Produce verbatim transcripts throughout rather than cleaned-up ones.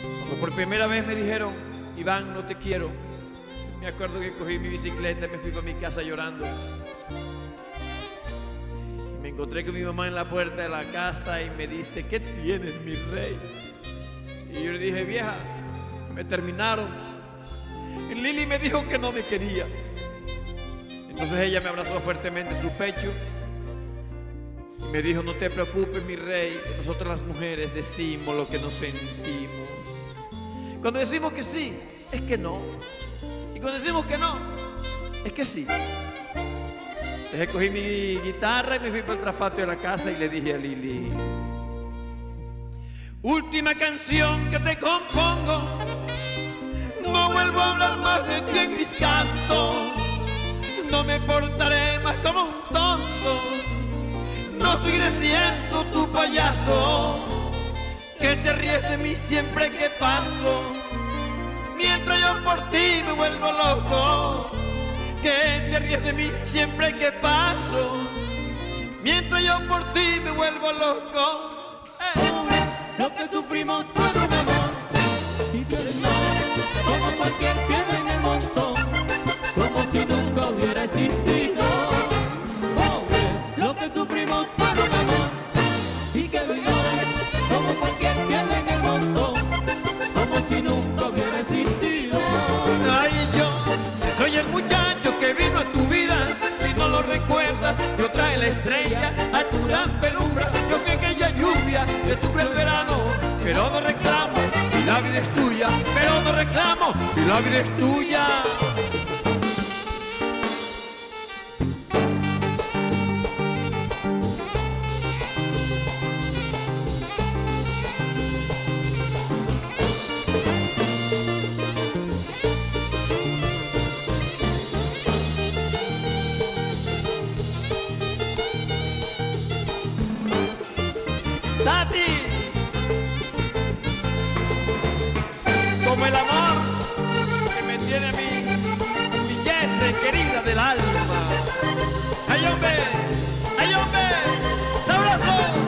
Cuando por primera vez me dijeron, Iván, no te quiero, me acuerdo que cogí mi bicicleta y me fui para mi casa llorando. Y me encontré con mi mamá en la puerta de la casa y me dice, ¿qué tienes, mi rey? Y yo le dije, vieja, me terminaron. Y Lili me dijo que no me quería. Entonces ella me abrazó fuertemente en su pecho y me dijo, no te preocupes, mi rey, que nosotras las mujeres decimos lo que nos sentimos. Cuando decimos que sí, es que no. Y cuando decimos que no, es que sí. Entonces cogí mi guitarra y me fui para el traspatio de la casa y le dije a Lili, última canción que te compongo, no vuelvo a hablar más de ti en mis cantos, no me portaré más como un tonto, no seguiré siendo tu payaso, que te ríes de mí siempre que paso, mientras yo por ti me vuelvo loco, que te ríes de mí siempre que paso, mientras yo por ti me vuelvo loco. Pobre, lo que sufrimos por un amor, y que no, como cualquier piedra en el montón, como si nunca hubiera existido. Pobre, lo que sufrimos por un amor, y que no, como cualquier piedra en el montón, como si nunca hubiera existido. Ay, yo, que soy el muchacho que vino a tu vida, y no lo recuerdas, yo trae la estrella a tu gran penumbra, yo fui aquella lluvia de tu cruel verano, pero no reclamo si la vida es tuya, pero no reclamo si la vida es tuya. Tati, como el amor que me tiene a mí, mi Jesse querida del alma. ¡Ay, hombre! ¡Ay, hombre! ¡Sabroso!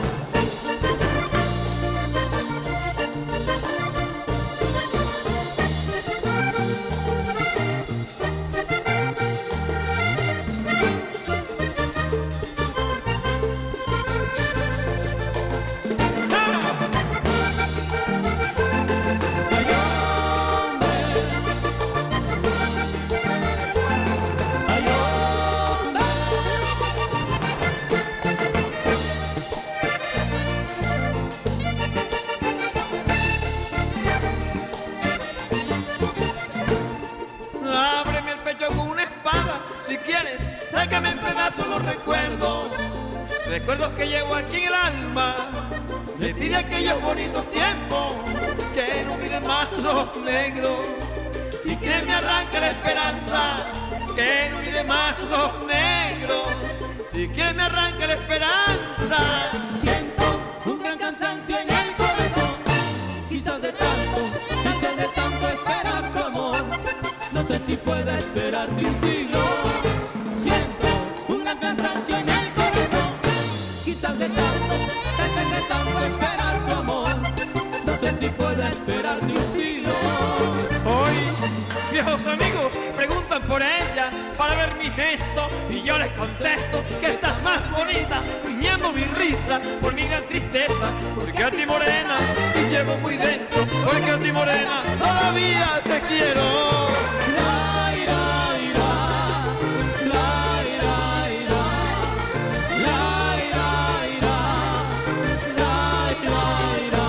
Ábreme el pecho con una espada, si quieres, sácame en pedazos los recuerdos, recuerdos que llevo aquí en el alma, de ti de aquellos bonitos tiempos, que no miren más tus ojos negros, si quieres me arranca la esperanza, que no miren más tus ojos negros, si quieres me arranca la esperanza. Siento un gran cansancio en el corazón, quizás de tanto, quizás de tanto esperar tu amor, no sé si pueda esperar un siglo. Siento un gran cansancio en el corazón, quizás de tanto, quizás de tanto esperar tu amor, no sé si pueda esperar un siglo. Hoy, viejos amigos preguntan por ella para ver mi gesto y yo les contesto que estás más bonita, riñendo mi risa por mi gran tristeza, porque a ti morena te llevo muy dentro, porque a ti morena todavía te quiero. La, ira, ira, la, ira, ira, la, ira, ira, la, ira, ira.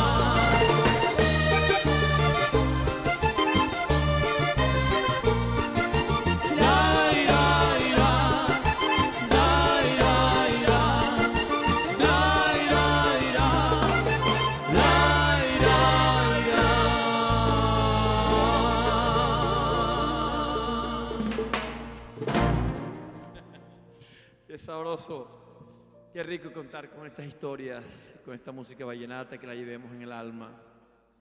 La, ira, ira, la, ira, ira, la, ira, ira, la, ira, ira. Qué sabroso, qué rico contar con estas historias, con esta música vallenata que la llevemos en el alma.